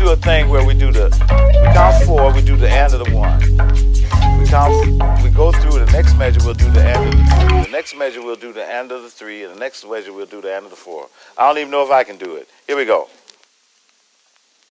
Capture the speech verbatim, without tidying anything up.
do a thing where we do the, we count four, we do the end of the one. We count, we go through the next measure, we'll do the end of the two. The next measure, we'll do the end of the three, and the next measure, we'll do the end of the four. I don't even know if I can do it. Here we go.